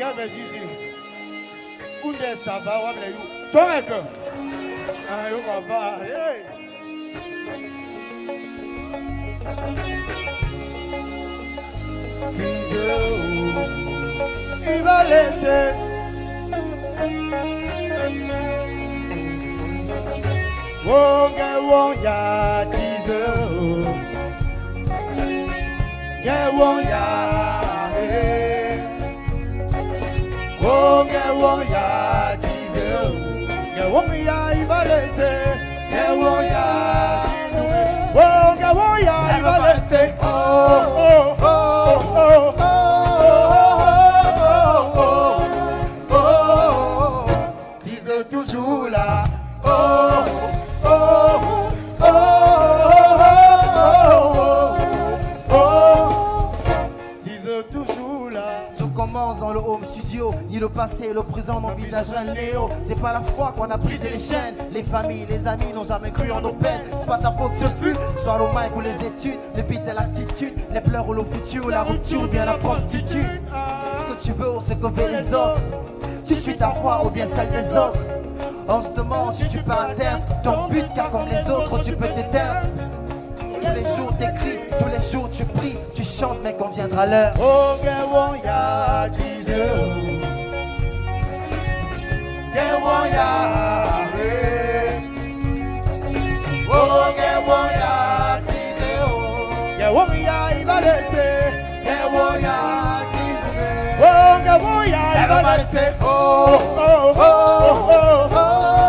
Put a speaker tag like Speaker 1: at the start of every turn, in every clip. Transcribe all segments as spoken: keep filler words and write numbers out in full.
Speaker 1: Regarde Gigi. Où est ça va? Où est-ce que toi, mec? Ah, yo, papa. Hey! Il va laisser. Wonga wonga teaser. Yeah, wonga. Wonga wonga teaser. Yeah, wonga il va laisser. Yeah, wonga. Wonga wonga il va laisser. Oh oh oh oh oh. Toujours là, oh, oh, oh, oh, oh, oh, c'est toujours là.
Speaker 2: Tout commence dans le home studio, ni le passé, le présent n'envisagerait le néo. C'est pas la fois qu'on a brisé les chaînes. Les familles, les amis n'ont jamais cru en nos peines. C'est pas ta faute, ce fut, soit le mic ou les études, le beat et l'attitude, les pleurs ou le futur, la rupture, bien la promptitude. Ce que tu veux, c'est que veulent les autres. Tu suis ta foi ou bien celle des autres. On se demande si tu peux atteindre ton but, car comme les autres tu peux t'éteindre. Tous les jours t'écris, tous les jours tu pries, tu chantes mais qu'on viendra l'heure.
Speaker 1: Oh, get ya, teaser. Get ya, oh, get ya, teaser. Get ya, il va laisser. Get ya, teaser. Oh, get ya, il va laisser. Oh, oh, oh, oh, oh.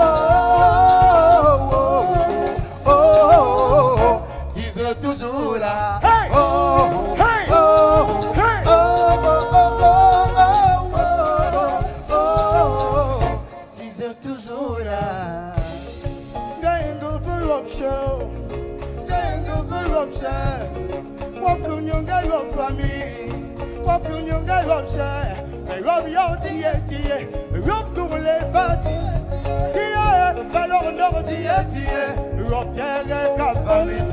Speaker 1: Toujours là, hey! Oh, hey! Oh, hey! Oh, oh, oh, oh, oh, oh, c'est toujours là. Gagne peu option, gagne peu option. Wapun yung gagne op famille, wapun yung gagne option. Mais rob yo tie tie, rob tous les parties. Tie, valor nord tie tie, rob bien cap famille.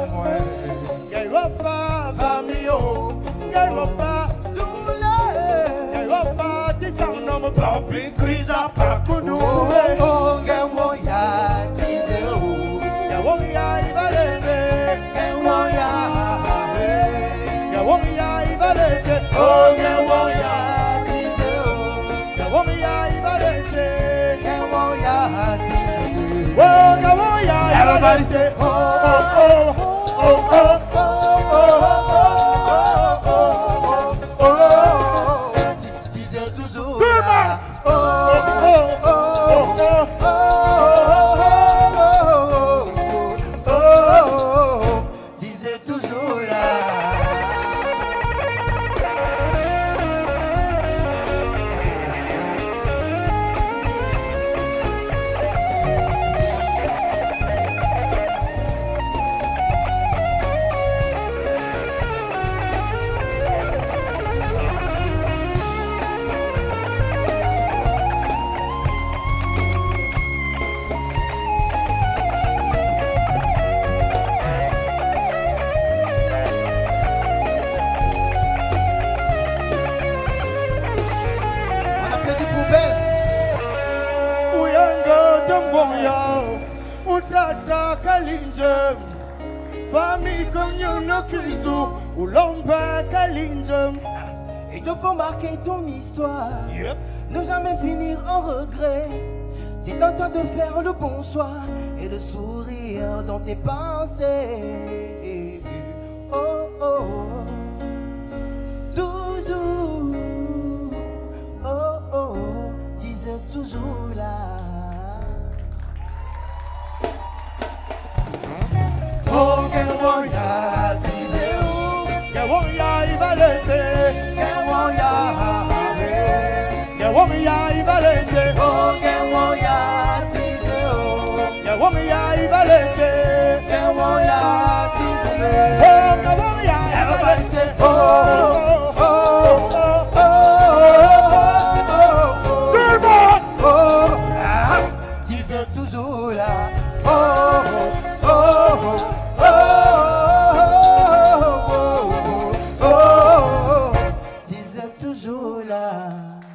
Speaker 1: Europa famio, Europa dule, Europa ti sanno mo papi kriza pakudu. Oh, gemoya tizeo, gemoya ivaleze, gemoya, gemoya ivaleze. Oh, gemoya tizeo, gemoya ivaleze, gemoya tizeo. Oh, gemoya, everybody say oh oh oh oh oh.
Speaker 2: Il te faut marquer ton histoire, yep. Ne jamais finir en regret. C'est à toi de faire le bon choix et le sourire dans tes pensées. Oh oh, oh. Toujours, oh oh, oh. Disais toujours là.
Speaker 1: Oh, Gemoya, disais où? Gemoya, il va laisser. Gemoya, Gemoya, il va laisser.
Speaker 2: Oh, Gemoya, disais où?
Speaker 1: Gemoya, il va laisser.
Speaker 2: Gemoya, disais où?
Speaker 1: Oh, Gemoya, everybody say oh, oh, oh, oh, oh, oh, good man.
Speaker 2: Oh, ah, disais toujours là. Oh, oh, oh, oh, oh, oh, oh, oh, disais toujours là.